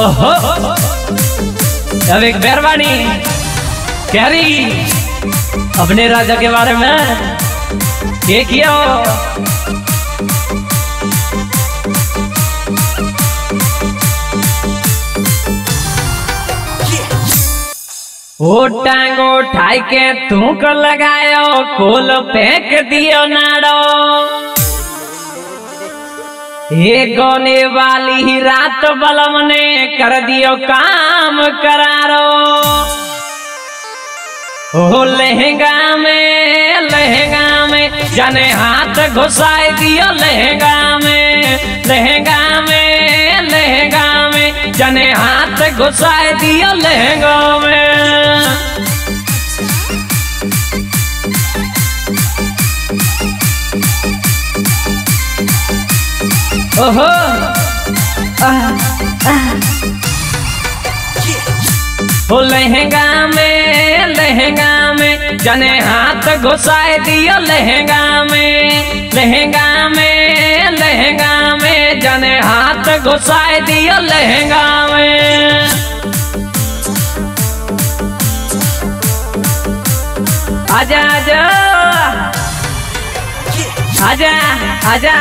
ओहो अब एक बेरवानी कह रही अपने राजा के बारे में ये किया वो टांगो ठाई के तू को लगायो कोल फेंक दियो नाड़ो ये गोने वाली ही रात बलम ने कर दियो काम करारो ओ लहंगा में जाने हाथ घुसाए दियो लहंगा में जाने हाथ घुसाए दियो लहंगा में। ओहो ओ लहंगा में जाने हाथ घुसाए दियो लहंगा में जाने हाथ घुसाए दियो लहंगा में। आजा आजा आजा आजा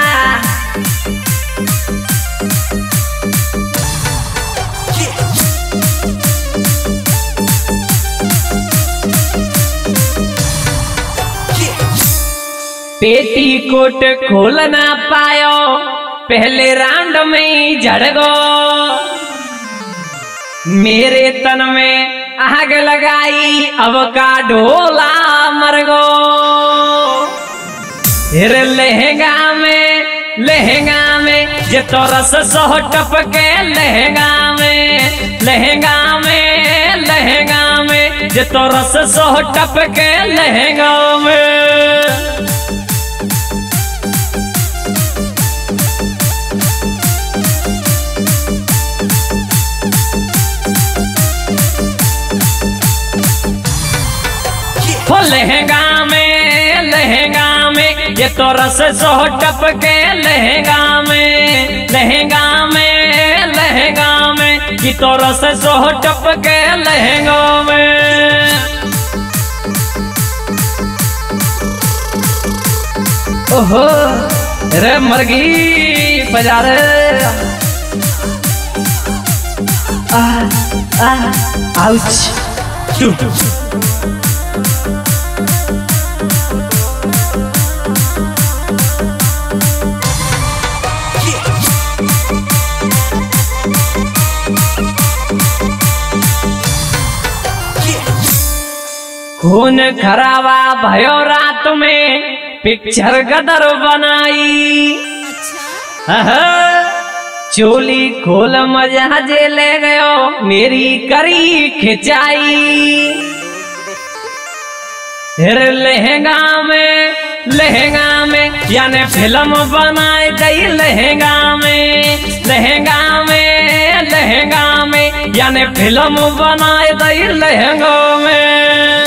पेटी कोट खोल ना पायो पहले राउंड में ही झड़ गो मेरे तन में आग लगाई अब का ढोला मर गो। फिर लहंगा में जे तो रस सह टपके लहंगा में जे तो रस सह टपके लहंगा में। लहंगा में ये तो रस सो टपके लहंगा में ये तो रस सो टपके लहंगा में। ओहो रे मरगी बजा रे आउच खून खराबा भयो रात में पिक्चर गदर बनाई चोली खोल मजा जे ले गयो मेरी करी खिंचाई। फिर लहंगा में यानी फिल्म बनाए गई लहंगा में यानी फिल्म बनाए गई लहंगा में।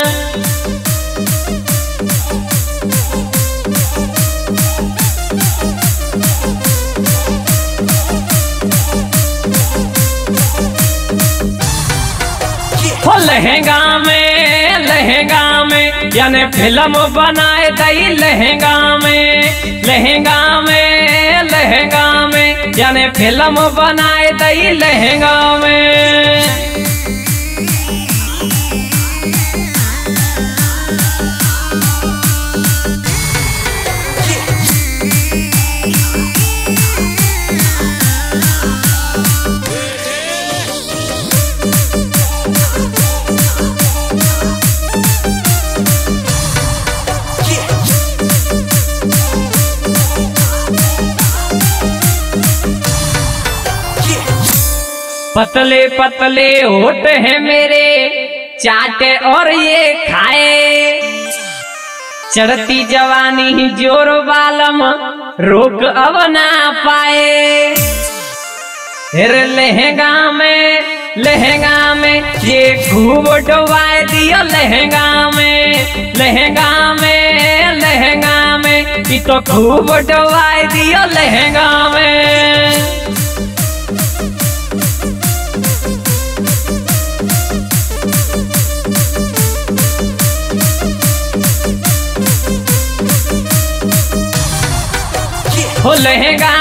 लहंगा में यानी फिल्म बनाए गई लहंगा में यानी फिल्म बनाए गई लहंगा में। पतले पतले होठ हैं मेरे चाटे और ये खाए चढ़ती जवानी जोर बालम रोक अब ना पाए। फिर लहंगा में ये खूब डुबाए दियो लहंगा में ये तो खूब डुबाए दियो लहंगा में। लहंगा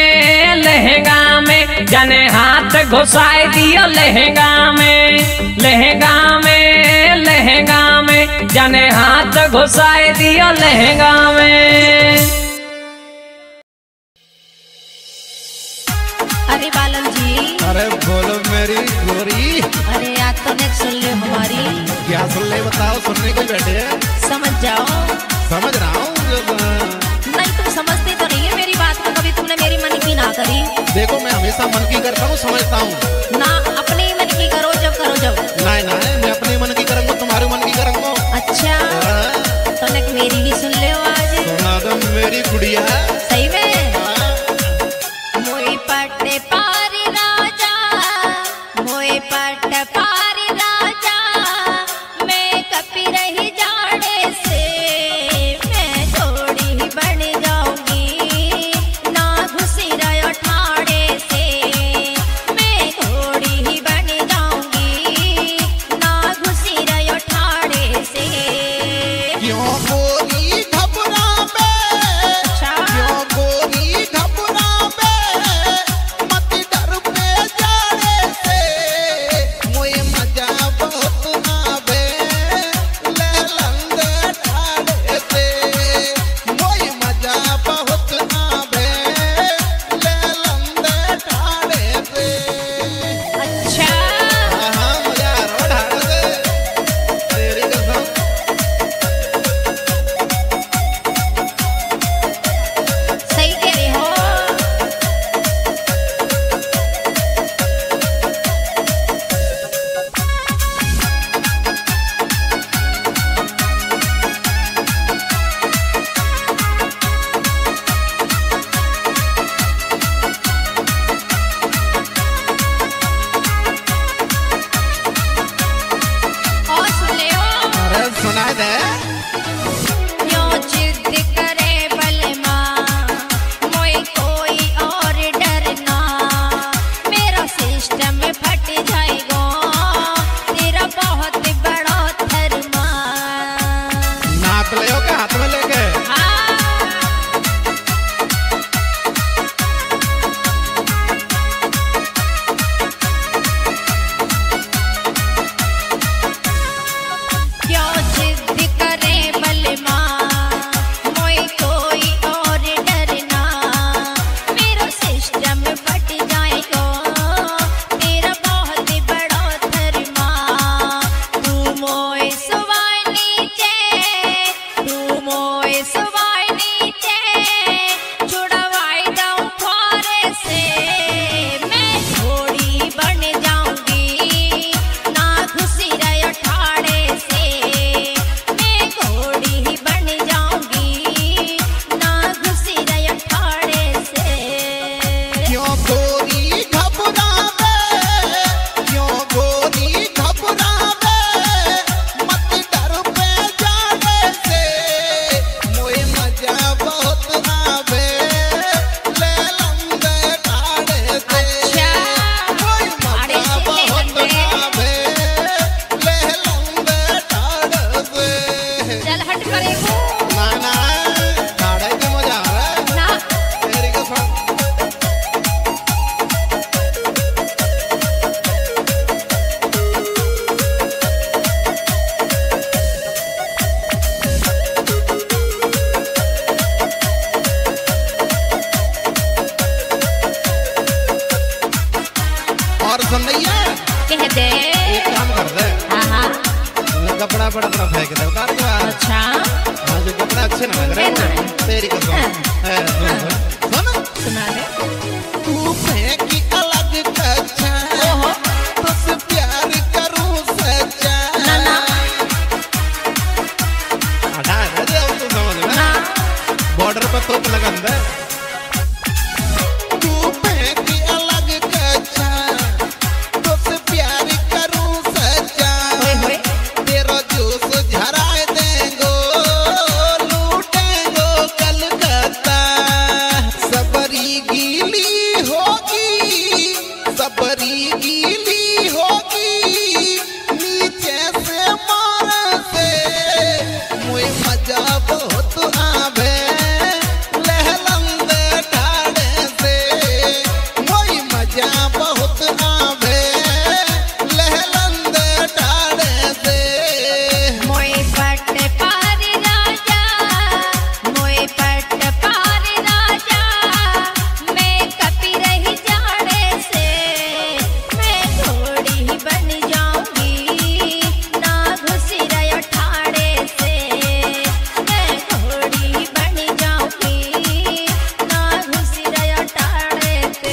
में जाने हाथ घुसाए दियो लहंगा में जाने हाथ घुसाए दियो लहंगा में। अरे बालन जी। अरे बोलो मेरी गोरी। अरे आज तो नेक्स्ट सुन लो हमारी। क्या सुन ले बताओ, सुनने को बैठे हैं। समझ जाओ। समझ रहा हूँ। नहीं तुम समझते तो नहीं है मेरी बात को, कभी तुमने मेरी मन की ना करी। देखो मैं हमेशा मन की करता हूँ, समझता हूँ ना, अपने मन की करो जब करो जब। नहीं मैं अपने मन की करूँगा, तुम्हारे मन की करूँगा। अच्छा तो नेक मेरी भी सुन ले आज। सुना दो मेरी गुड़िया। सही में मोई पट्टे पारी राजा, मोई पट्टे पारी राजा, मैं कपी रही जाड़े से, मैं थोड़ी ही बन जाऊंगी ना घुसी रहो ठाड़े से, मैं थोड़ी ही बन जाऊंगी ना घुसी रहो ठाड़े से। क्यों गोरी घबरावे, क्यों गोरी घबरावे, मत डर पे जाने से, मोए मजा बहुत आवे, ले लंदे ठाड़े से, मोए मजा बहुत आवे, ले लंदे ठाड़े से। अच्छा हाँ मजा आ रहा ठाड़े से, तेरी कसम। सही कह रहे हो। और सुन ले हो। अरे सुना दे। क्यों जिद करे बलमा, मोई कोई और डरना, मेरा सिस्टम फट जाएगा, तेरा बहुत बड़ा धर्मा। नाप ले हो क्या हाथ में लेके? क्यों जिद करे बलमा, मोई कोई और डरना, मेरा सिस्टम फट जाएगा, तेरा बहुत बड़ा धर्मा। तू मोए सुवाई नीचे, तू मोए सुवाई नीचे, छुड़वाई दऊं फारे से, मैं थोड़ी बन जाऊंगी ना घुसी रहो ठाड़े से, मैं घोड़ी ही बन जाऊंगी ना घुसी रहो ठाड़े से। क्यों गोरी घबरावे, क्यों गोरी घबरावे, मत डर पे जाने से, मोए मजा बहुत आवे, ले लंदे ठाड़े से। अच्छा मोए ठाड़े मजा से ले बहुत लंदे। आवे, ले लंदे ठाड़े से। चल हट करेगो ना ठाड़े की मजा आवे, ना। तेरी कसम। और सुन रही है, कह दे। एक काम कर दे, हाँ कपड़ा बड़ा तरफ फेंक दे, उतार के बाहर। अच्छा हाँ जो कपड़ा अच्छे ना लग रहे है ना? हैं, तेरी कसम। है, सुन सुना दे। तू फेंकी अलग कच्चा, ओहो तुझसे प्यार करूं सच्चा। ना ना हटा दे अब तू समझ में, ना। बॉर्डर पर तो लगन दे। तू फेंकी अलग कच्चा, तुझसे प्यार करूं सच्चा, होए होए तेरा जूस झराए देंगो, लूटेंगो कलकत्ता, सबरी गीली मजा बहुत आवे लहलंदे ठाड़े से। मोए पट पार राजा, मोए पट पार राजा, मैं कपी रही जाड़े से। मैं घोड़ी बन जाऊंगी ना घुसी रहो ठाड़े से। मैं घोड़ी बन जाऊंगी ना घुसी रहो ठाड़े से।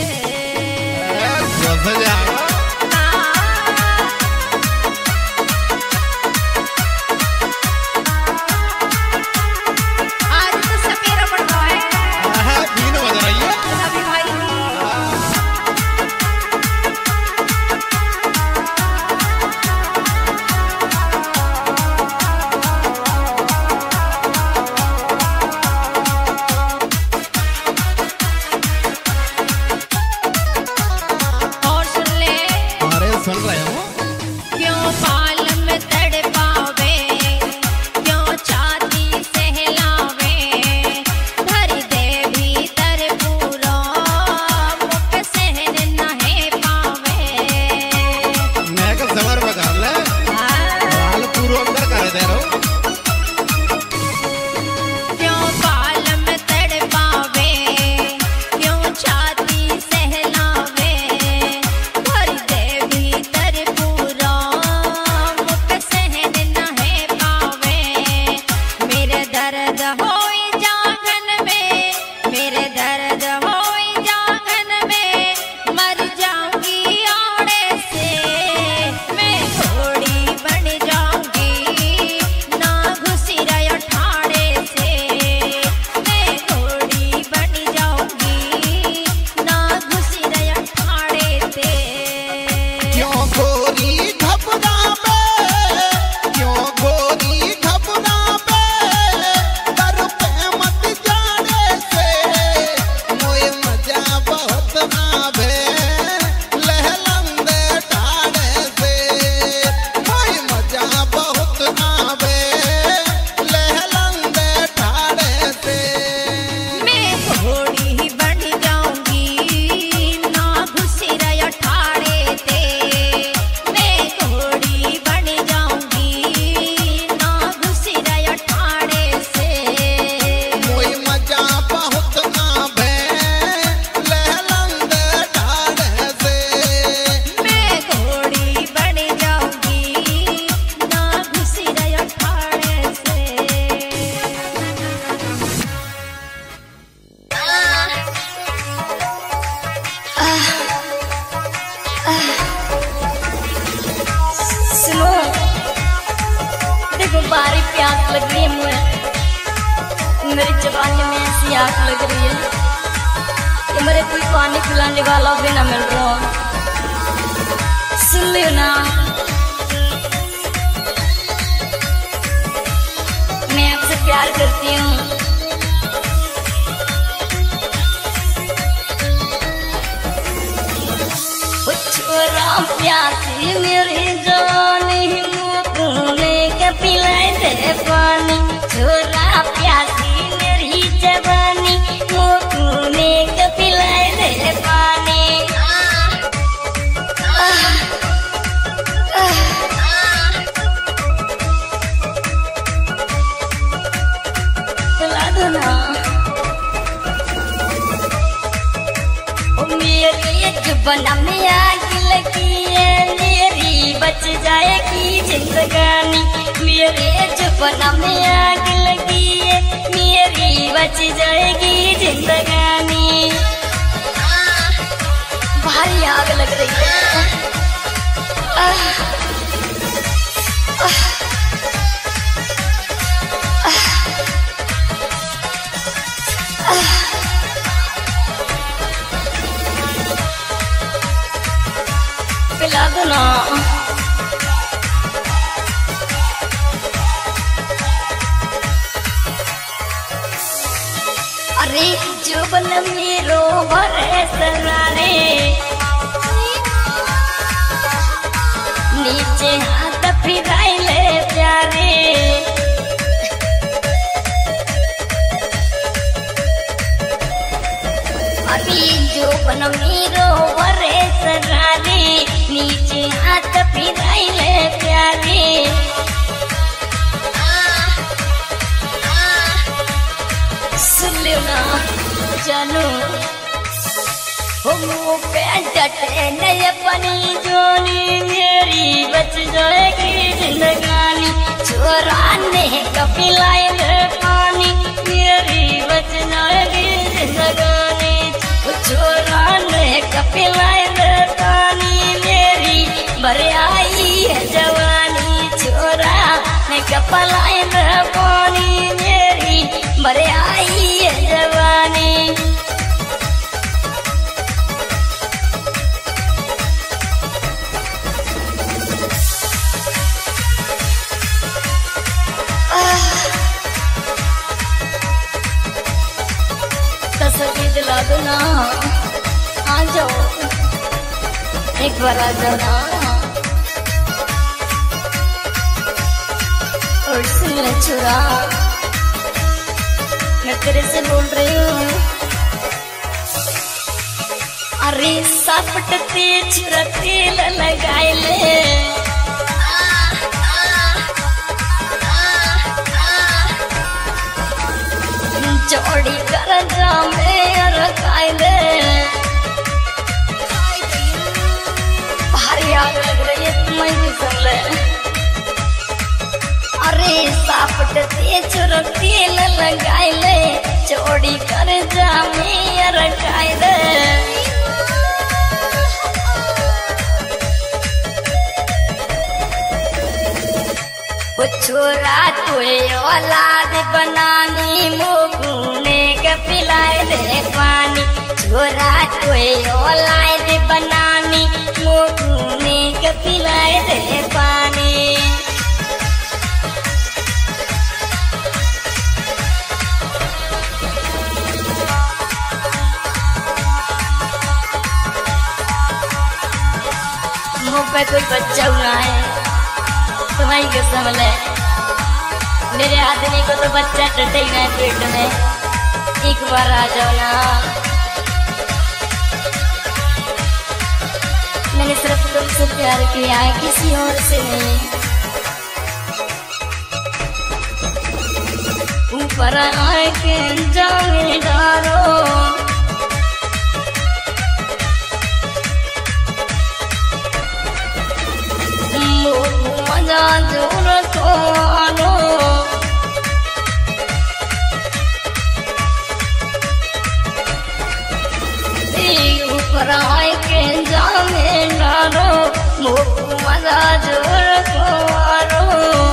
आज तो सपेरा पड़ता है बीन बज रही है। सभी भाई। और सुन ले अरे सुन रहे हो। क्यों पालम तड़पावे, क्यों छाती सहलावे, धर दे भीतर पूरा मुख सहन नहे पावे। मैं का जबर बगा ले हाल पूरो अंदर कर दे रहो। क्यों पालम तड़पावे, क्यों छाती सहलावे, भर दे भीतर पूरा मुख सहन नहे पावे। मेरे दर्द होए जागन में, मेरे दर्द होए जागन में, मर जाऊंगी आड़े से। मैं घोड़ी बन जाऊंगी ना घुसी रहो ठाड़े से। मैं घोड़ी बन जाऊंगी ना घुसी रहो ठाड़े से। क्यों गोरी घबरावे, क्यों गोरी घबरावे, दर पे मत जाने से। मोए मजा बहुत आवे लहलंदे ठाड़े से। मोए मजा बहुत आवे लहलंदे ठाड़े से। मैं घोड़ी बन जाऊंगी ना घुसी रहो ठाड़े से। मैं घोड़ी बन जाऊंगी ना घुसी रहो ठाड़े से। मोए मजा बहुत आवे लहलंदे ठाड़े से। मैं घोड़ी बन जाऊंगी ना घुसी रहो ठाड़े से। सुनो, देखो बारी प्यास लग रही है मुझे। मेरी जवानी में ऐसी आग लग रही है कि मेरे कोई पानी पिलाने वाला भी ना मिल रहा। सुन लियो ना, मैं आपसे प्यार करती हूँ। ओ छोरा प्यासी मेरी जानी, मुँह के पिलाए दे पानी। छोरा प्यासी मेरी जवानी, मुँह के पिलाए दे पानी। पिला दो ना। ओ मेरी जुबान में आग लगी है, मेरी बच जाएगी जिंदगानी। मेरे जुबान में आग लगी है, मेरी बच जाएगी जिंदगानी। भारी आग लग रही है। पिला दो ना। अरे जुबन मेरो भरे सरारे, नीचे हाथ फिराइले प्यारे। अभी जो बन मीरो वरे सरारी नीचे हाथ फिराइले प्यारी सुन लियो ना जानू हो पे डटे नए पनी जोनी मेरी बच जाएगी जिंदगानी छोरा ने कपिलाए पानी मेरी बच जाएगी जिंदगानी छोरा ने कपिलाए पानी मेरी भरे आई है जवानी छोरा ने कपिलाए पानी मेरी भरे आई है जवानी दिला दो ना आ जाओ एक बार आ जाओ ना और सुन ले छुरा मैं तेरे से बोल रही हूँ अरे सापटते छुरा तेल लगाए ले चौड़ी कर जामे रखाई दे भारी आग लग रही है तुम्हें भी सुन ले अरे सापट तेज तेल लगाई ले चौड़ी कर जामे रखाई दे छोरा तुए औलाद बनानी मोगुने के पिलाए दे पानी छोरा तुए औलाद बनानी मोगुने के पिलाए दे पानी मुँह पे कोई बच्चा हुआ है तुम्हारी कसम ले मेरे आदमी को तो बच्चा टटे ही ना पेट में एक बार आ जाओ ना मैंने सिर्फ तुमसे प्यार किया है किसी और से नहीं ऊपर आए के जाने डारो मजा जोर तो आनो ऊपर आए के जामे डारो मजा जोर तो आनो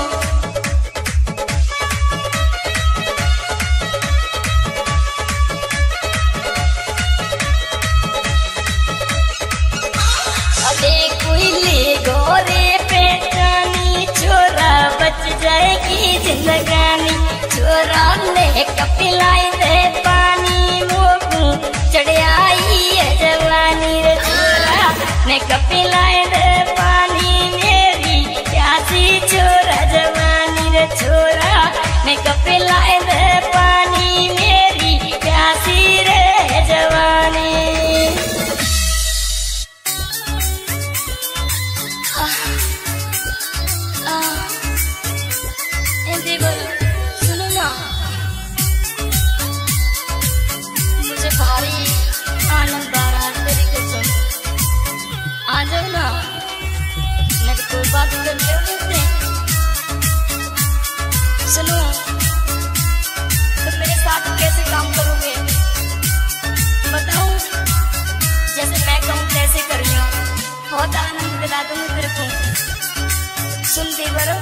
अरे कोई ले गोरे बच जाएगी जिंदगानी छोरा ने कपिलाए दे पानी मोगू चढ़ आई है जवानी रे छोरा ने कपिलाए दे पानी मेरी प्यासी छोरा जवानी रे छोरा ने कपिलाए दे पानी मेरी प्यासी रे जवानी सुनो ना मुझे भारी आनंद आ रहा है तेरी कसम आ जाओ ना मैं तो कोई बात कर रही हूँ मुझसे सुनो तुम मेरे साथ कैसे काम करोगे बताओ जैसे मैं कहूँ कैसे कर रही हूँ बहुत आनंद दिला दूंगी तेरे को सुनती बरो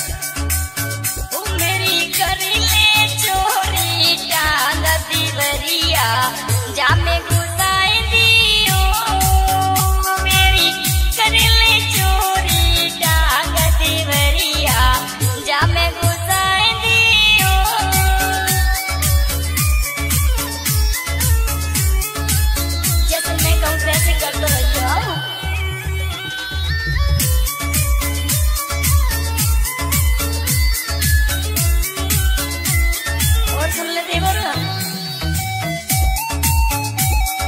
कर ले चोरी टांग दीवरिया जामे घुसाए दियो मेरी कर ले चोरी टांग दीवरिया जामे घुसाए दियो जैसे मैं कहूँ कैसे कर दो भैया सुन ले देवर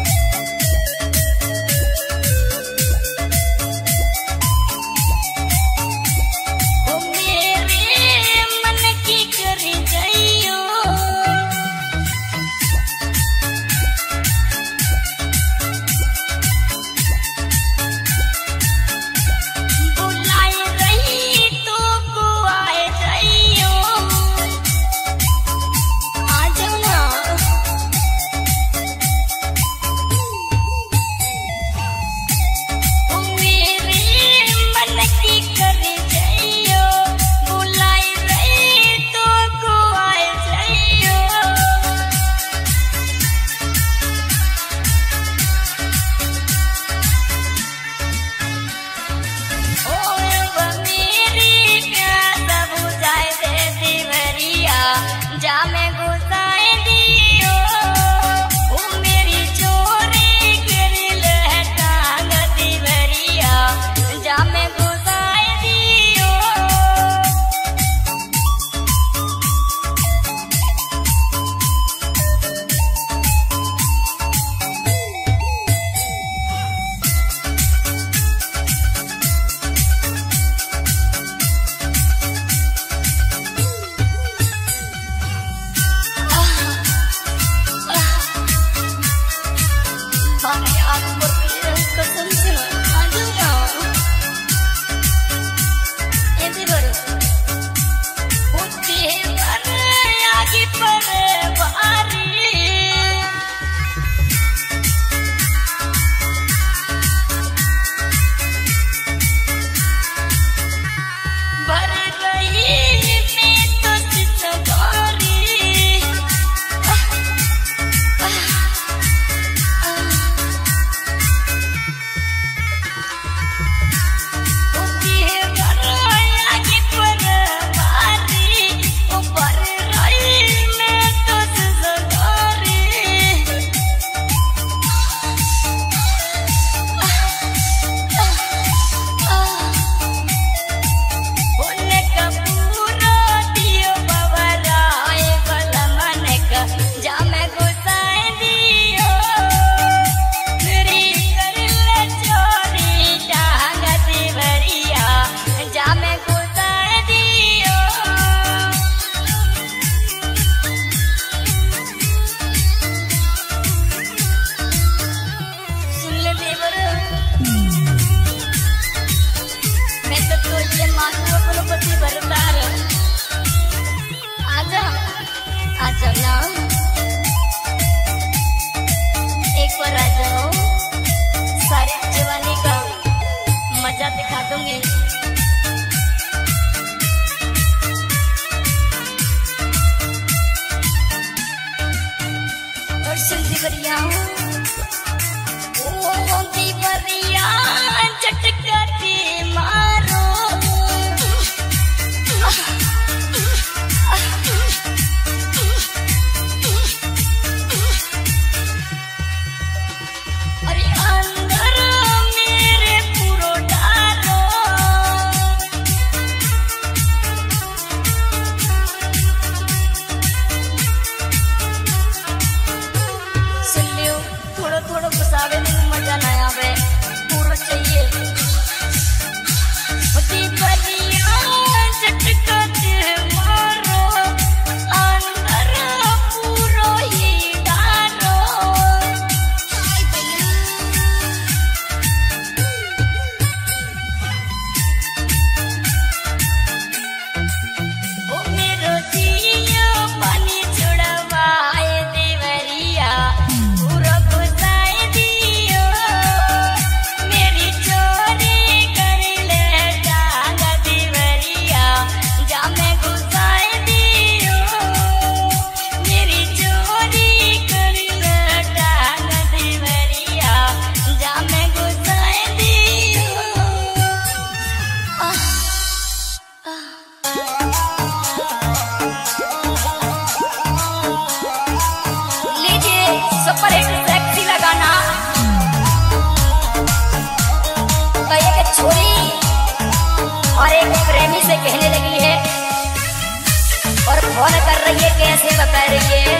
बता रही है।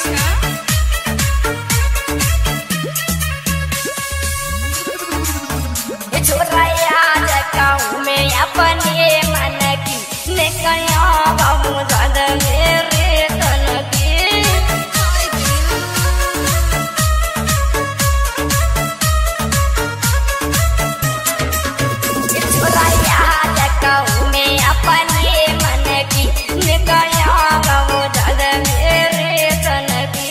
छोरा आज कहूँ मैं अपने मन की ने कया बाबू दादा मेरे तन की। छोरा आज कहूँ मैं अपने मन की ने कया बाबू दादा मेरे तन की।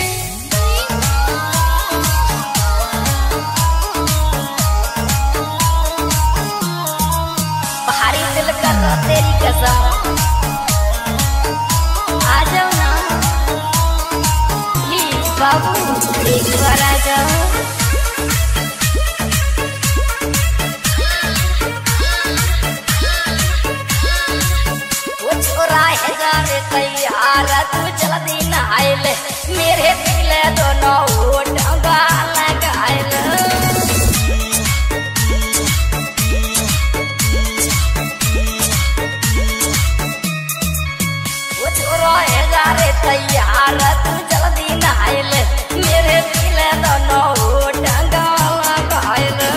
तेरी कसम आ जाओ ना प्लीज बाबू एक बार आ जाओ। वो छोरा है जाने तैयार तू जल्दी नहाए ले मेरे पिघले दोनों होठ लगाए ले। तैयार तू जल्दी नहाए ले मेरे पिघले दोनों होठ लगाए ले।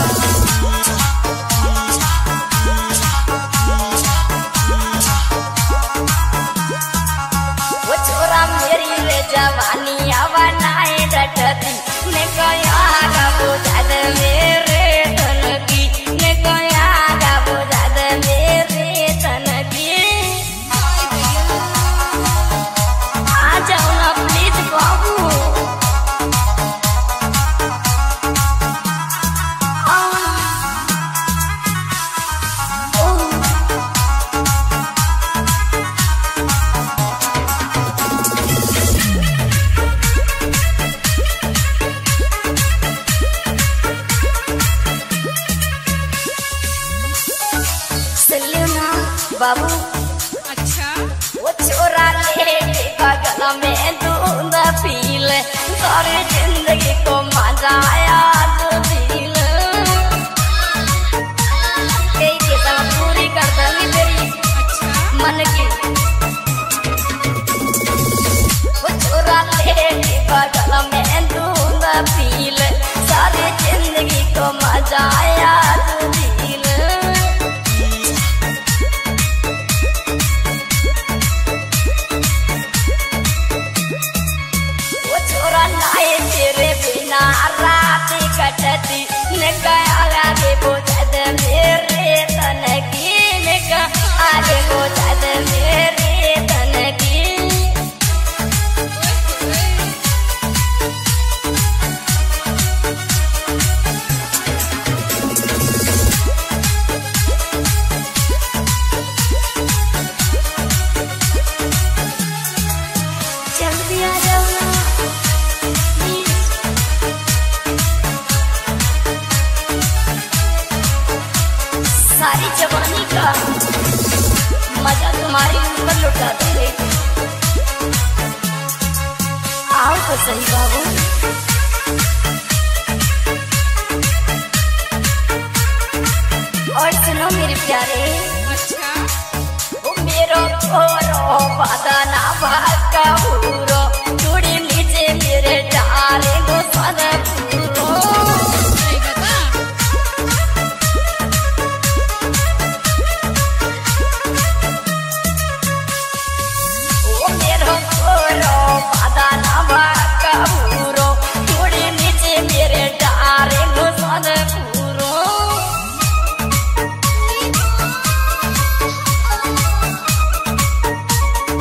वो छोरा मेरी रे जवानी बनाए डटती ने गया गा बुझा दे मेरे तन की ने गया गा बुझा दे मेरे तन की। आ जाओ ना प्लीज बाबू। बाबू अच्छा वो छोरा लेके बगल में दूध पी ले सारी जिंदगी को मजा आया दिल के सब पूरी कर दूंगी तेरी मन की। वो छोरा लेके बगल में दूध पी ले सारी जिंदगी को मजा आया दिल। रात कटती ने गया आगे बुझा दे मेरे तन की ने आगे बुझा दे मेरे तन की। जल्दी आ जाओ ना सारी जवानी का मजा तुम्हारी ऊपर लुटा दूंगे। आओ तो सही बाबू। और सुनो मेरे प्यारे वो मेरो छोरो वादा ना भागा पूरो थोड़ी नीचे मेरे डाले गो सदा पूरो।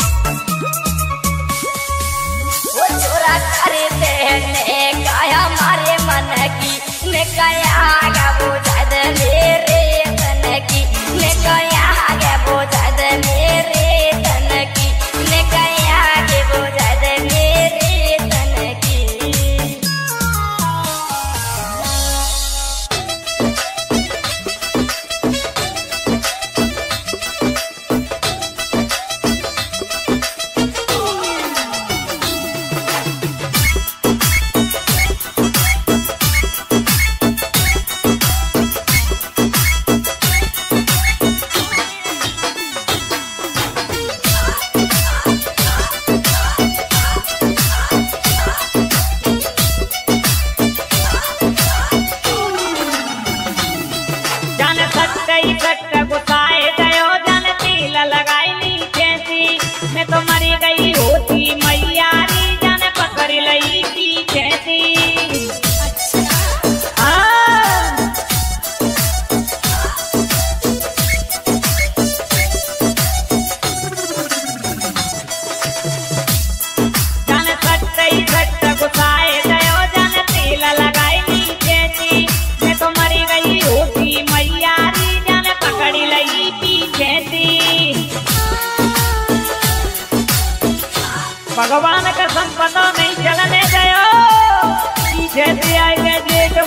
काया मार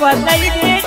बताई सेठ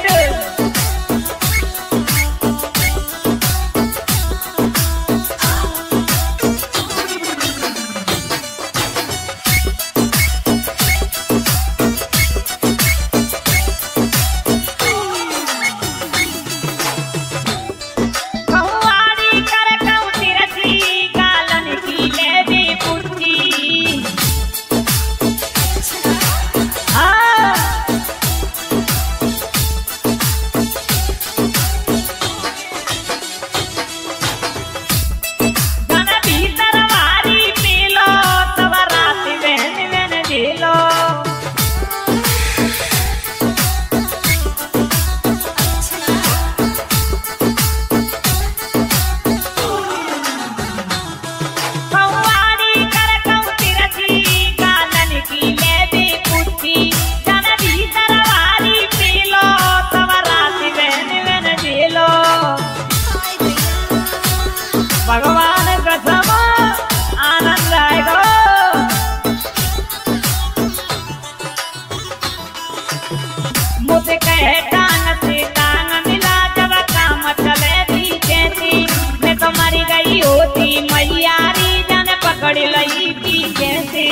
भगवान कसम आनंद आएगा। मुझे कहे टांग से टांग मिला जब काम चले पीछे थी मैं तो मरी गई होती मैयारी जन पकड़ लई पीछे थी।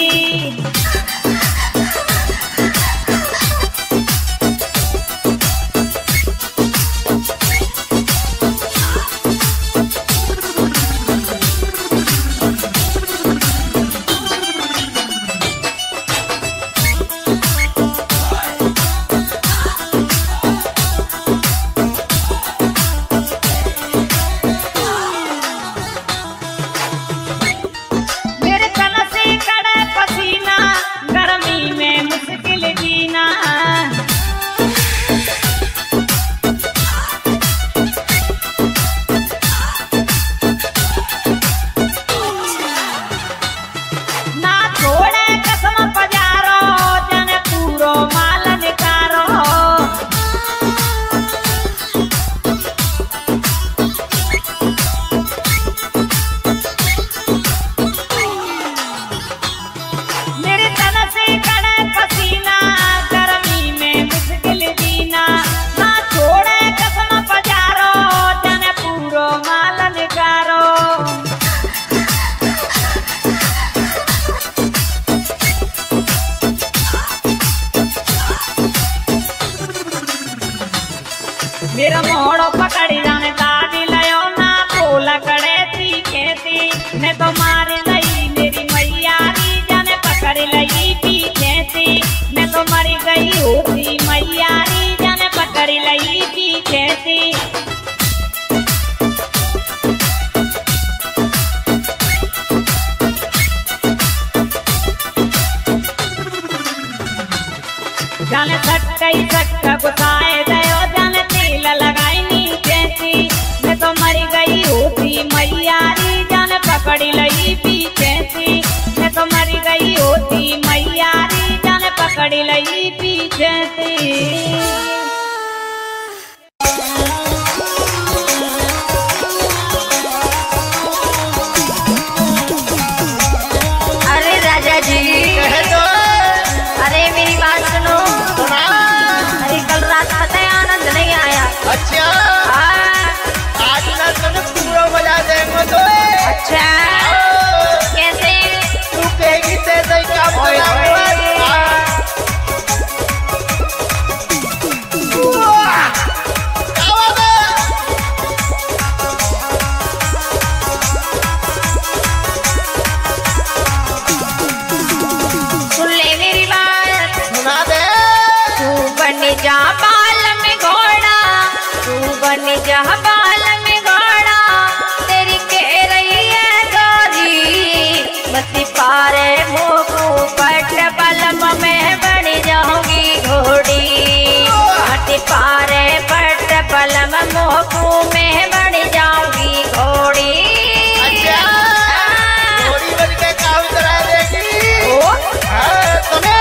मेरा मोड़ो पकड़ी जाने दादी लयो ना बोला कड़े थी खेती मैं तो मार लई मेरी मैयारी जाने पकड़ लई पीछे थी मैं तो मरी गई होती मैयारी जाने पकड़ लई पीछे थी। जाने सक्का गुस्साए दयो जाने तेल लगाई नीचे थी मैं तो मरी गई होती मैयारी जाने पकड़ लई पीछे थी मैं तो मरी गई होती मैयारी जाने पकड़ लई पीछे थी। अरे राजा जी अरे मेरी बात सुनो। अरे कल रात पता है आनंद नहीं आया। अच्छा आज ना तुम पूरा बजा देंगे तो। अच्छा कैसे तू कहेगी तेरे काम जा बाल में घोड़ा तू बन जा बाल में घोड़ा तेरी कह रही है गोरी बसी पारे मोकू पट बलम में बन जाऊंगी घोड़ी बसी पारे पट बलम मोकू में बन जाऊंगी घोड़ी। अच्छा घोड़ी बन के काम करा देगी। हाँ तुम्हें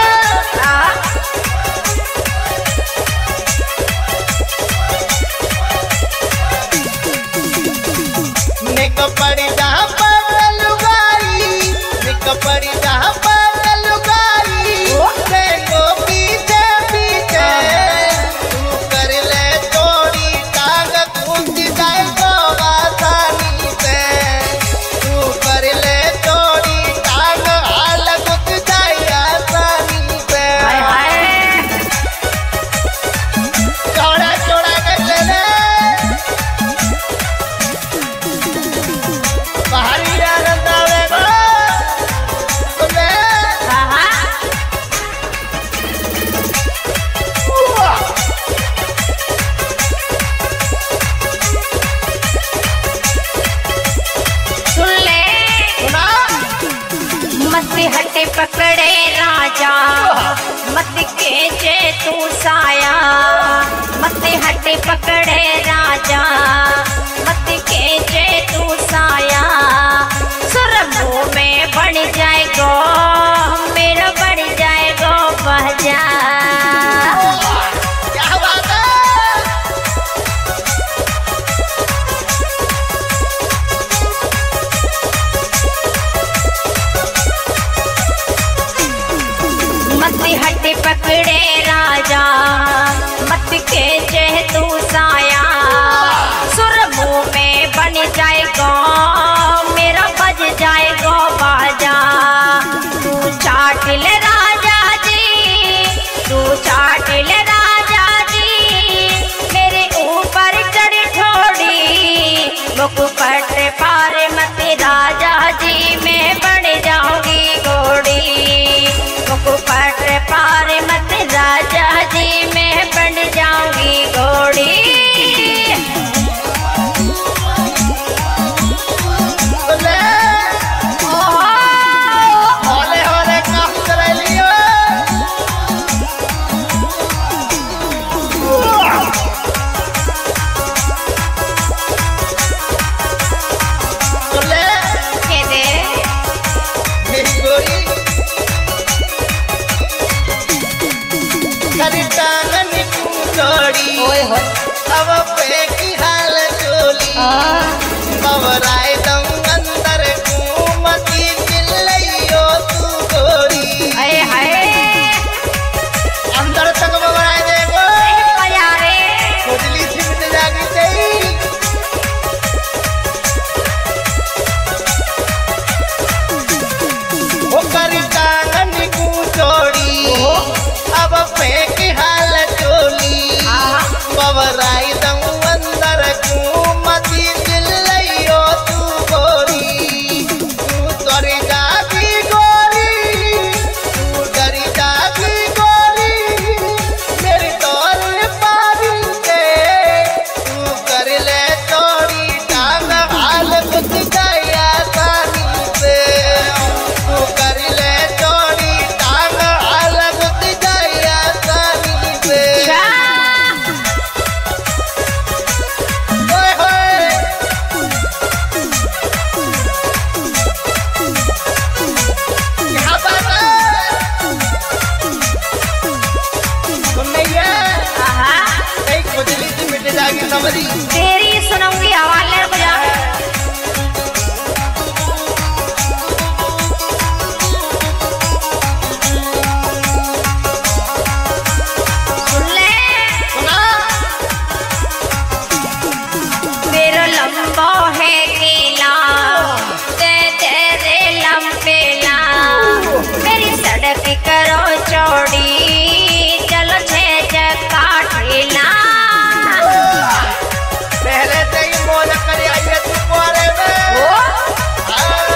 पड़ी जहाँ पर लुगाई पड़ी जहाँ पर लुगाई देखो पीछे पीछे तू हटे पकड़े राजा मत केचे तू साया मत हटे पकड़े राजा मत केचे तू साया सुर मुँह में बढ़ जाएगो मेरा बढ़ जाएगो बहजा हटे पकड़े राजा मत केचे तू साया सुर मुँह में बन जाएगा मेरा बज जाएगा बाजा तू चाट ले राजा जी तू चाट ले राजा जी मेरे ऊपर चढ़ ठोड़ी मुकुट पार मत राजा जी मैं बढ़ जाऊंगी घोड़ी मुकुट पार मत राजा जी मैं बन जाऊंगी घोड़ी होले होले काम कर लियो बोले के दे मेरी गोरी करितानी कुंडोड़ी अब पे की हाल चोली बवराए दम अंदर घूमती चिल्लइयो तू गोरी हाय हाय अंदर तक बवराए देखो मजा रे खुजली सिमट जागी गई ओ करितानी कुंडोड़ी अब पे की हाल चोली बवराई दम अंदर घूमती चिल्लइयो तू गोरी तू डरी जागी गोरी तू डरी जागी गोरी मेरी तोर पारी के तू कर ले तोड़ी टांग हाल कुछ गया सानी पे तू कर ले तोड़ी टांग हाल कुछ गया सानी पे ओए होए क्या बात है सुनैया कहीं खुजली से मिट जाएगी समझी तेरी सुनाऊंगी आवाज ले बजा सुन ले सुना मेरा लंबा है केला दे दे रे लंबेला मेरी सड़क करो चौड़ी चलो छे चक्का ठेला पहले से ही मौज करी आई है तू कुआरे में हाँ।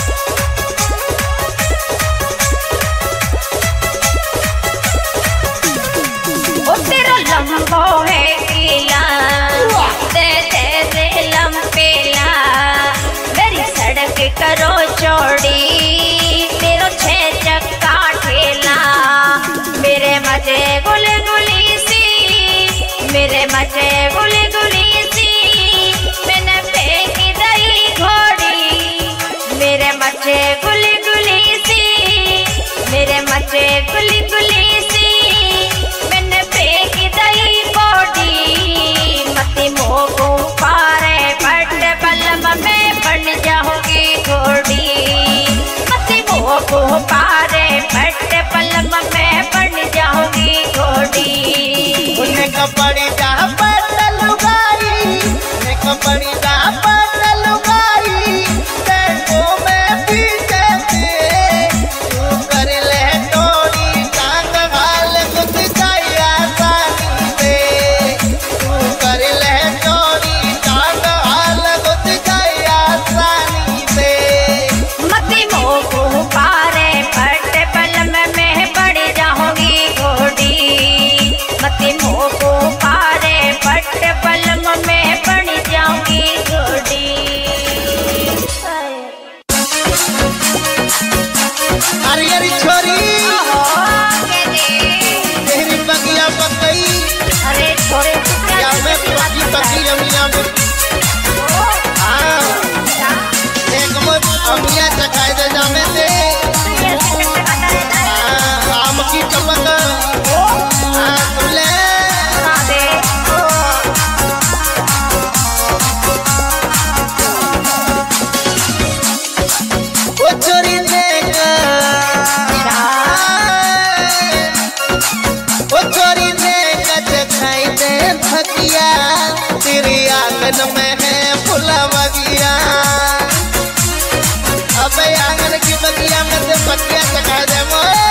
ओ तेरा लंबा है केला दे दे रे लंबेला मेरी सड़क करो चौड़ी तेरो छे चक्का ठेला मेरे मजे गुली गुली सी मेरे मजे गुली गुली सी मैंने फेंकी दई घोड़ी मेरे मजे गुली गुली सी मेरे मजे गुली गुली सी मैंने फेंकी दई घोड़ी मती मोगू पारे पट बलम में बन जाऊंगी घोड़ी मती मोगू पारे पट बलम में बन जाऊंगी घोड़ी उन्हें कपड़ी जा पटल लुगाई उन्हें कपड़ी जा पटल लुगाई देखो मैं पीछे से तू कर ले तोड़ी टांग हाल कुछ जाया सानी पे तू कर ले तोड़ी टांग हाल कुछ जाया सानी पे मती मोगू पारे पट बलम में बढ़ जाऊंगी घोड़ी मती मोगू पारे आंगन में है फूला बगिया। अब आंगन की बगिया में से पत्तियां चढ़ा दे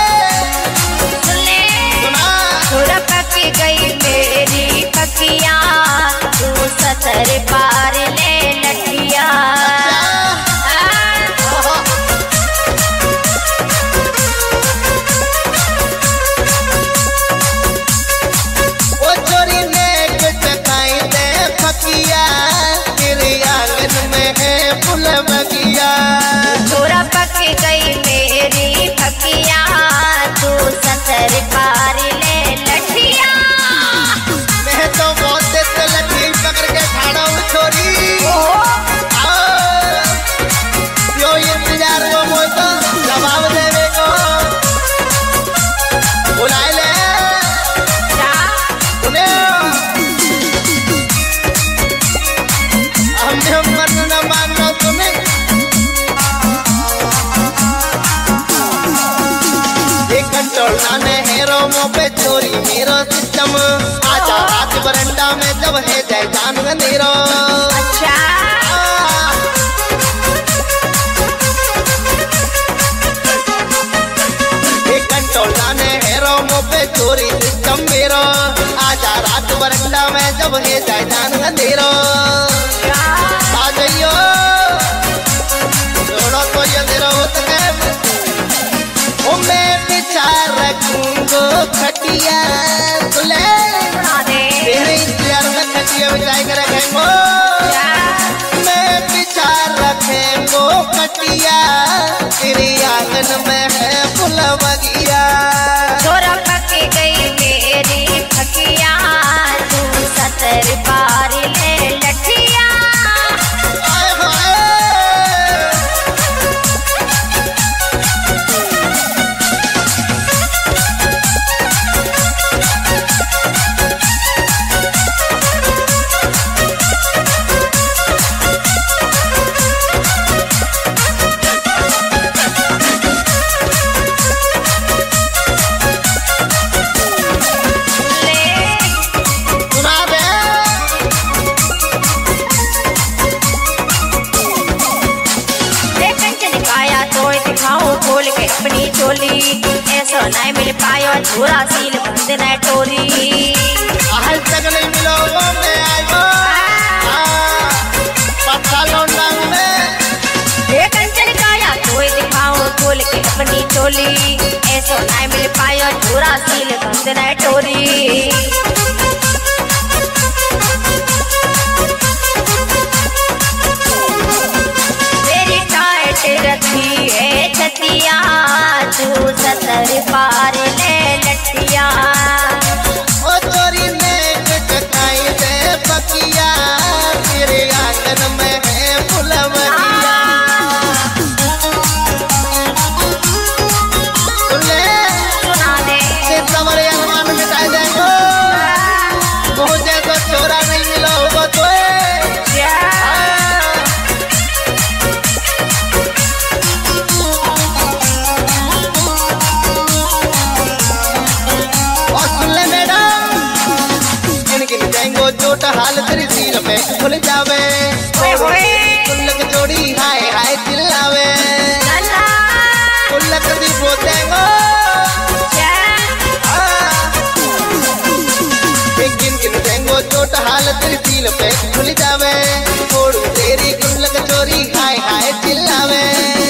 थोड़ा पकी गई मेरी पकिया, तू सतर पार ले लटिया। वो चोरी ने कुछ खाई दे फकिया, तेरे आंगन में है फूल बगिया। थोड़ा पकी गई मेरी पकिया, तू सतर पार ले लटिया। मैं तो बहुत से लठी पकड़ के खड़ा हूँ छोरी। यो इंतजार को मोय तो जवाब देवे को बुलाए ले हमने मरना न मानना तुम्हें। एक कंट्रोल ने हेरो मो पे चोरी मेरो सिस्टम। आजा रात बरंडा में जब है जय जान नीरो। अच्छा एक कंट्रोल ने हेरो मो पे चोरी सिस्टम मेरो। आजा रात बरंडा में जब है जय जान नीरो। आ जाइयो छोड़ो तो ये तेरा होता है। ओ मैं विचार रखूंगो खटिया तुले तेरे इंतजार में खटिया बिछाई कर रखेंगो। मैं विचार रखेंगो खटिया, तेरे आंगन में है फूल बगिया। थोड़ा पकी गई मेरी पकिया, तू सतर पार ले लटिया। आए हाय सुना दे काया तो दिखाऊं खोल के अपनी चोली, ऐसा नहीं मिल पाया झूरा सील बंद न टोली। आज तक नहीं मिलो वो मैं आयो पत्ता लौंडा में। कंचन काया तो दिखाऊं खोल के अपनी चोली, ऐसा नहीं मिल पाया झूरा सील बंद न टोली। रखी है छतिया, तू सतर पार ले लटिया। ओ चोरी ने कुछ खाई दे पकिया, तेरे आंगन में है फूल बगिया। सुना दे तुम्हारे अरमान मिटाई देंगे। मुझे तो छोरा नहीं मिला होगा तो चोट हाल तेरी सील पे खुल जावे। कुल्लक जोड़ी हाय हाय चिल्लावे। कुल्लक दी बोतेंगो एक गिन देंगो। चोट हाल तेरी सील पे खुल जावे। छोड़ू तेरी कुल्लक चोरी हाय हाय चिल्लावे।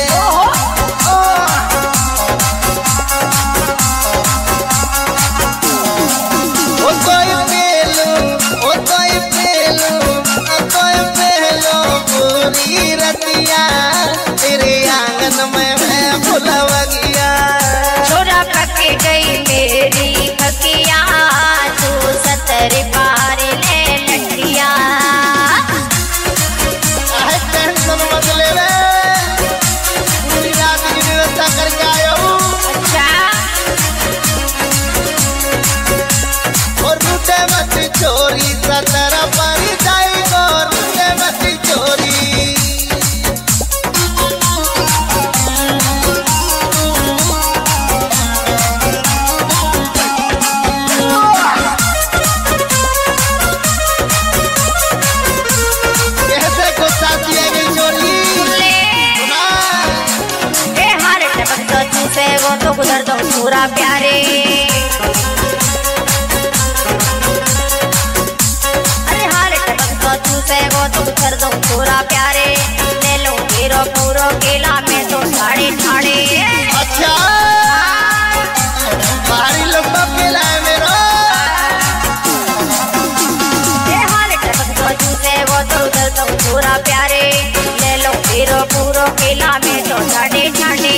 पूरी रतिया तेरे आंगन में है फूल बगिया। छोरा पक गई मेरी पकिया, तू सतर पार ले लटिया। टेंशन मत ले रे, पूरी रात की व्यवस्था करके आया हूँ। अच्छा और रूठे मत चोरी सतर पर जाएगो। रूठे मत चोरी तो गुजर दो पूरा प्यारे। अरे हाल टपक तो चूसे गो तो गुजर दो पूरा प्यारे। ले लो हीरो पूरो केला में तो साढ़े ठाड़े। अच्छा भारी लंबा केला है मेरा। ये हाल टपक तो चूसे गो तो गुजर दो पूरा प्यारे। ले लो हीरो पूरो केला में तो साढ़े ठाड़े।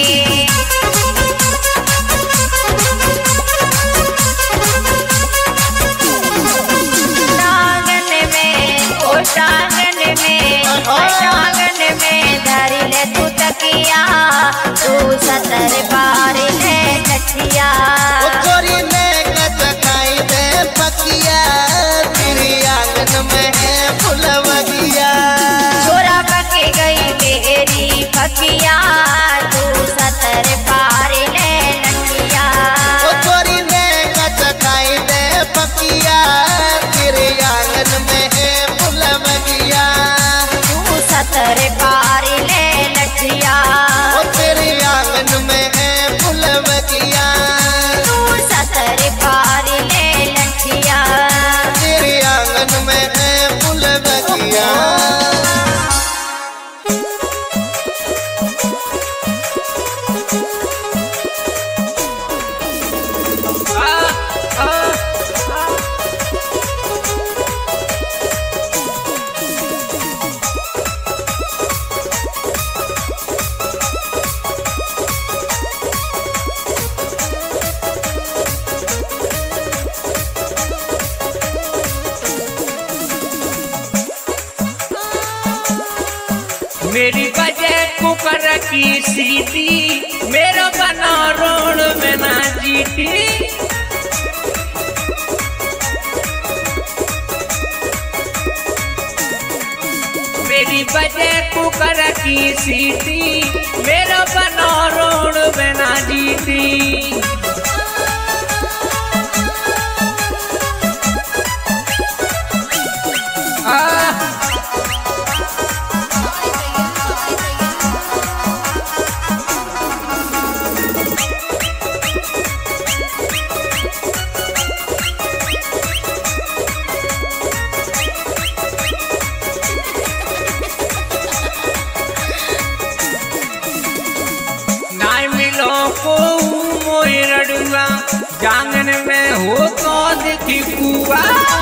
आंगन में धरी ले तू तकिया तू सतर पार ले लठिया। चोरी में कचकाई दे पकिया तेरी आंगन में है फुलवगिया। छोरा पकी गई मेरी पकिया तू सतर पार ले लठिया। चोरी में कचकाई दे पकिया तेरे आंगन में है फुलवगिया। सतर पार ले लठिया तेरे आंगन में है फुलवगिया। तू सतर पार ले लठिया तेरे आंगन में है फुलवगिया। मेरी वजह कुकर की सीटी मेरा बना रोड में ना जीती। मेरी वजह कुकर की सीटी मेरा बना रोड में ना जीती। जांगन में हो तो देखी कुआ।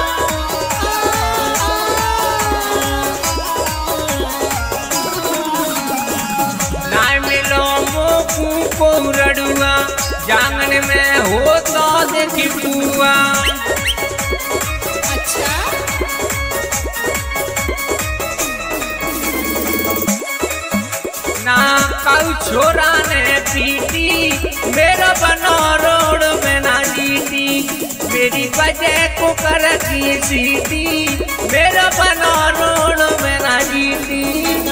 ना मिलो मोकू को रड़ुआ जांगन में हो तो देखी कुआ। ना काऊ छोरा ने पीटी मेरा बनो रोड में ना जीती। मेरी वजह को कर की सीटी मेरा बनो रोड में ना जीती।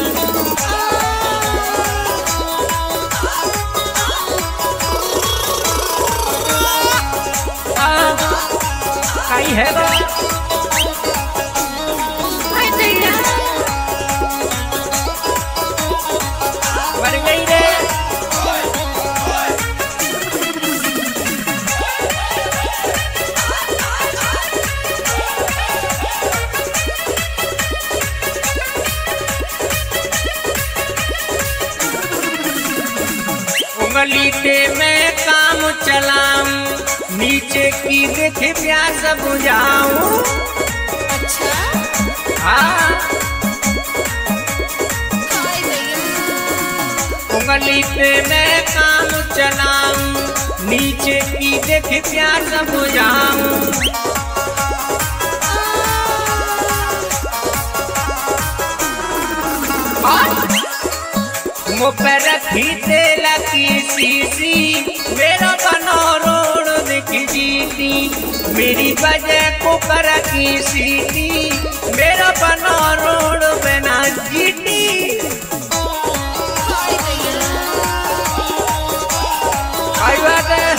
है मर गई रे। उंगली से मैं काम चलाऊं नीचे की देख प्यास बुझाऊं। अच्छा हाँ उंगली पे मैं काम चलाऊं नीचे की देख प्यास बुझाऊं। मुँह पे रखी तेल की शीशी मेरा बनो रोड दिख जीती। मेरी वजह को कर की सीटी मेरा बनो रोड बना जीती। आई बात है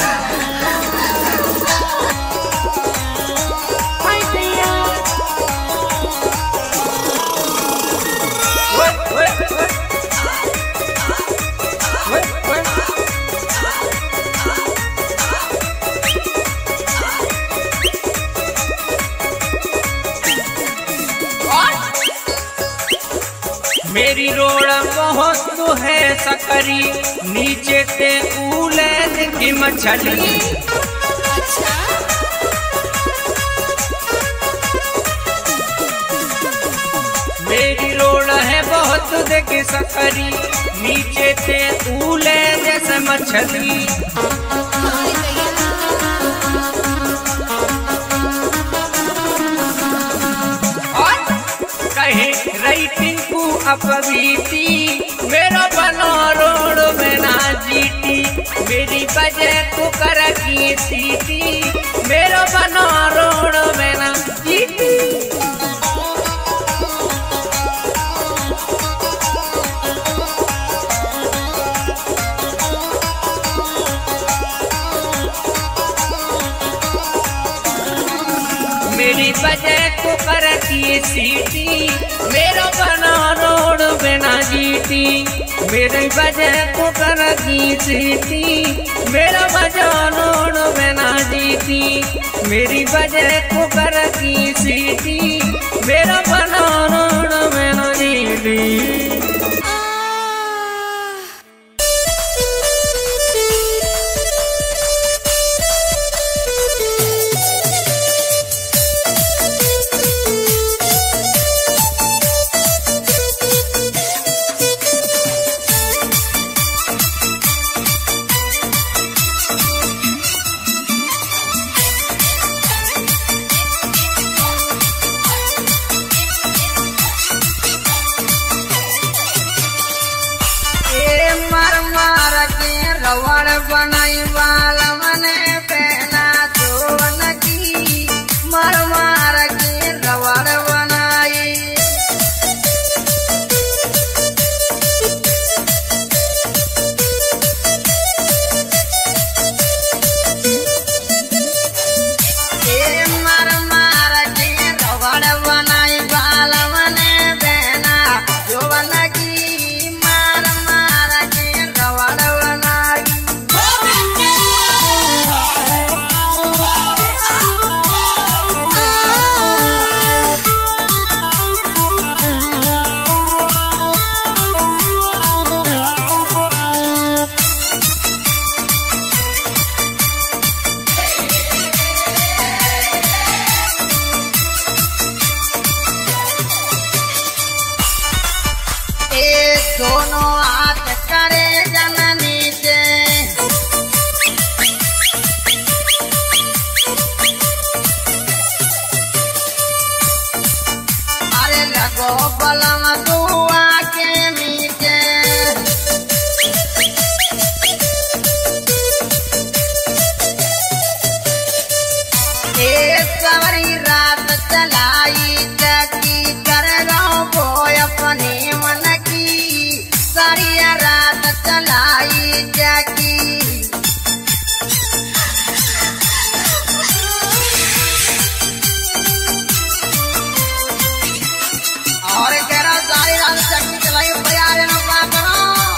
मेरी रोड बहुत तो है सकरी, नीचे ते कूले की मछली। मेरी रोड है बहुत देखी सकरी, नीचे ते कूले जैसे मछली। राइटिंग को अपबीती, मेरा बनो रोड में ना जीती, मेरी वजह को कर की सीटी, मेरा बनो रोड में ना जीती। मेरी वजह को कर की सीटी, मेरा बना रोड बिना जीती, मेरी वजह को कर की सीटी, मेरा वजह रोड बिना जीती, मेरी वजह को कर की सीटी, मेरा बना रोड बिना जीती। बनाई वाला मने पहना चोवन की, मर मार के रवड़ बनाई। मर मार के रवड़ बनाई वाला मने पहना चोवन की, मार मार के रवड़ बनाई। दोनों हाथ करे जननी से, अरे लगो बलम दुआ के नीचे, सवरी रात चलाई चकी कर गो अपने मन की, सारी रात चलाई चकी। और कह रहा सारी रात चक्की चलाई बयारे न पा करो।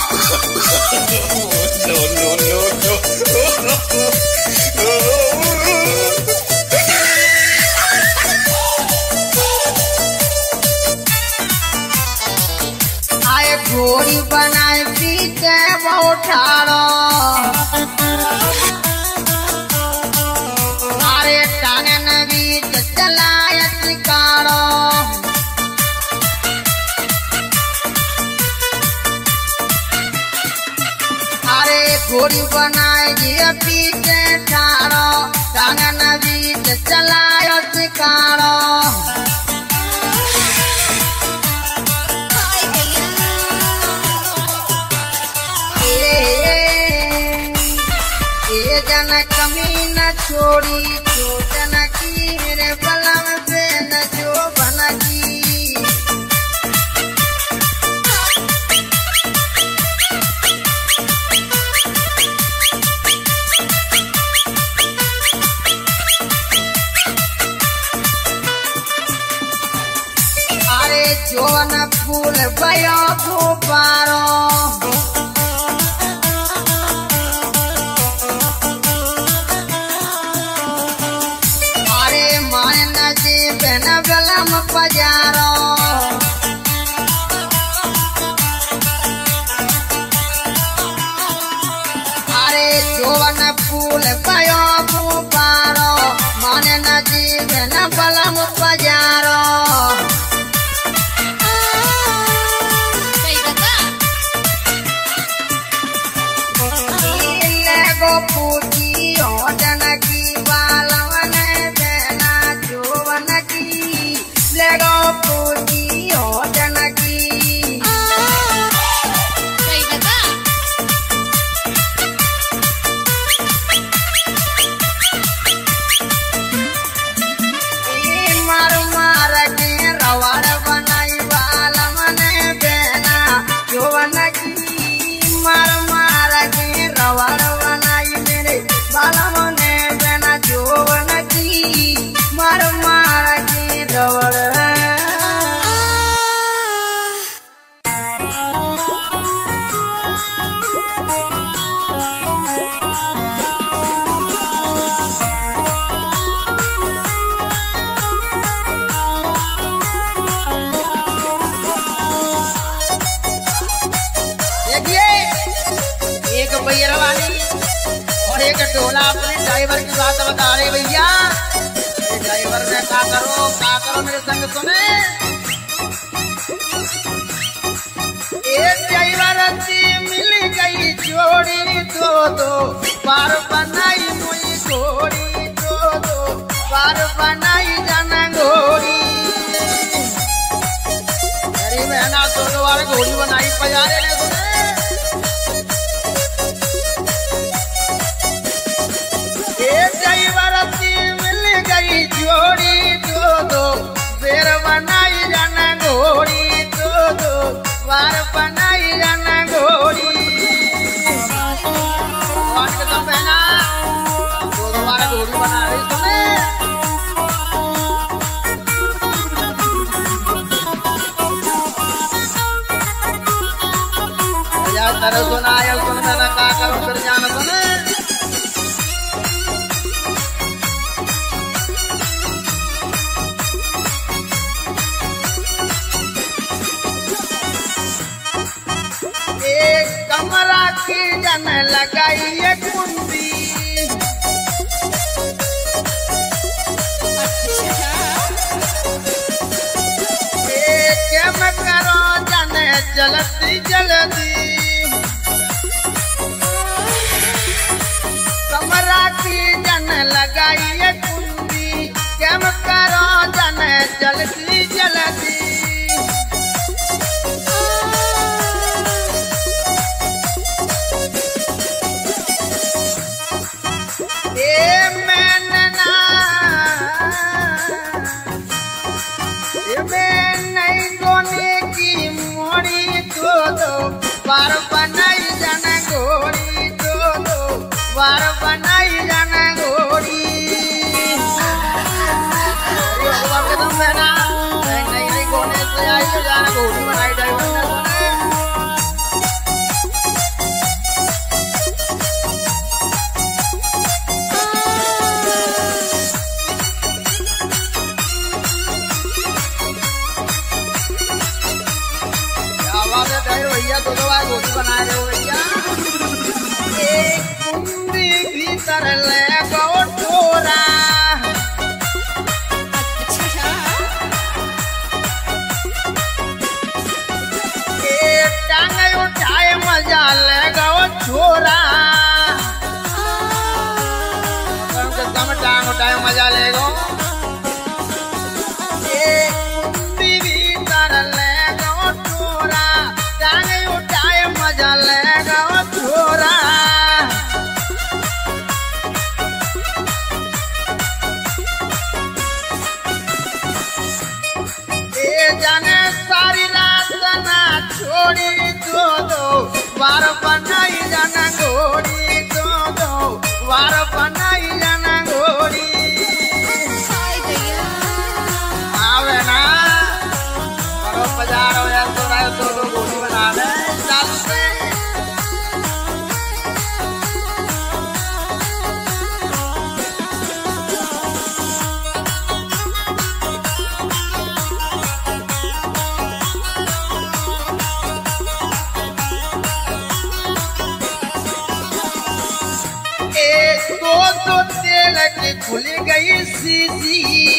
आए घोड़ी बनाए पीछे बहुठाड़ो, अरे टांगन बीच चलाए शिकारो। अरे घोड़ी बनाए ये पीछे ठाड़ो, टांगन बीच चलाए शिकारो। जन कमी न छोड़ी चोटन की, मेरे बलम से न जो बन की। अरे जोन फूल भयो पारो, बलम पजारो। डोला अपने ड्राइवर की बात बता रहे भैया। ड्राइवर ने क्या करो मेरे संग सुने। एक ड्राइवर मिल गई जोड़ी दो बार बनाई मुई घोड़ी दो बार बनाई जाना घोड़ी। मेरी बहना दो बार घोड़ी बनाई पजारे ने सुने। एक ड्राइवर मिल गई जोड़ी दो बेर बनाई जाना घोड़ी दो बार बनाई जाना घोड़ी। भगवान के तुम बहना दो बार घोड़ी बना रही सुने। तरह सुना सुन मैंने का करो फिर जान सुने। कमरा की जन लगाई ये कुंडी क्या मैं करो जाने जल्दी जल्दी। कमरा की जन लगाई ये कुंडी क्या मैं करो जाने जल्दी जल्दी। बार बनाई जाना घोड़ी दो बार बनाई जाना घोड़ी। तुम बहना नहीं गोने से आई तो जाना घोड़ी बनाई ड्राइवर ने सुने। भैया दो बार घोड़ी बना रहे हो भैया। एक कुंडी भीतर ले गो ठोरा एक टांग उठाए मजा ले गो छोरा। कम टांग उठाए मजा ले गो। मजा लेगा छोरा। जाने सारी रात ना छोड़ी दो बार बनाई जाना घोड़ी दो बार बनाई जाना घोड़ी। आवे ना करो बाजार या दो घोड़ी बना दे। दो तेल की खुल गई सीसी।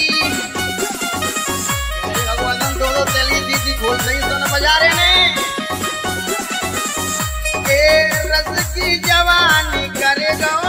भगवान दो तेल की सीसी खोल रही तो न बाजारे ने। रस की जवानी करेगा